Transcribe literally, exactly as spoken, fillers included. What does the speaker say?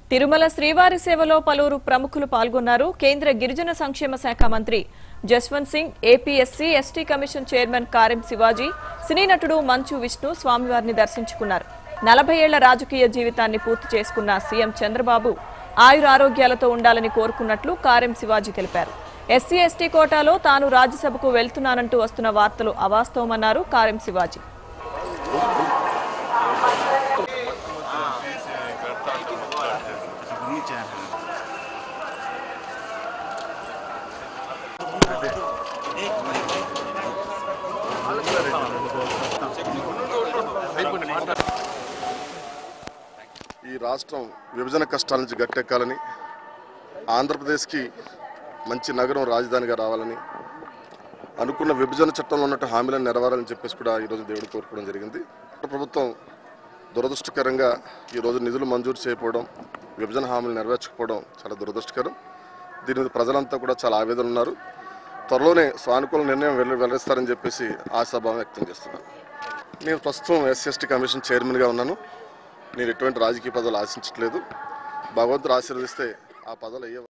తిరుమల శ్రీవారి సేవలో పలువురు ప్రముఖులు పాల్గొన్నారు. కేంద్ర గిరిజన సంక్షేమ శాఖ మంత్రి Jaswant Singh, APSC ST commission chairman Karem Shivaji, సినీ నటుడు మంచు విష్ణు స్వామివారిని దర్శించుకున్నారు. నలభై ఏళ్ల రాజకీయ జీవితాన్ని పూర్తి చేసుకున్న సీఎం చంద్రబాబు ఆయురారోగ్యాలతో ఉండాలని కోరుకున్నట్లు కారెం శివాజీ తెలిపారు. ఎస్సీ ఎస్టీ కోటాలో తాను రాజ్యసభకు వెళ్తున్నానంటూ వస్తున్న వార్తలు అవాస్తవమన్నారు కారెం శివాజీ. ఈ రాష్ట్రం విభజన కష్టాల నుంచి గట్టెక్కాలని, ఆంధ్రప్రదేశ్కి మంచి నగరం రాజధానిగా రావాలని, అనుకున్న విభజన చట్టంలో ఉన్నట్టు హామీలను నెరవేరాలని చెప్పేసి కూడా ఈరోజు దేవుడు కోరుకోవడం జరిగింది. ప్రభుత్వం దురదృష్టకరంగా ఈరోజు నిధులు మంజూరు చేయకపోవడం, విభజన హామీలు నెరవేర్చకపోవడం చాలా దురదృష్టకరం. దీని మీద ప్రజలంతా కూడా చాలా ఆవేదన ఉన్నారు. త్వరలోనే సానుకూల నిర్ణయం వెల్ల వెల్లడిస్తారని చెప్పేసి ఆశాభావం వ్యక్తం చేస్తున్నాను. నేను ప్రస్తుతం ఎస్సీ ఎస్టీ కమిషన్ చైర్మన్గా ఉన్నాను. నేను ఎటువంటి రాజకీయ పదవులు ఆశించట్లేదు. భగవంతుడు ఆశీర్వదిస్తే ఆ పదవులు అయ్యే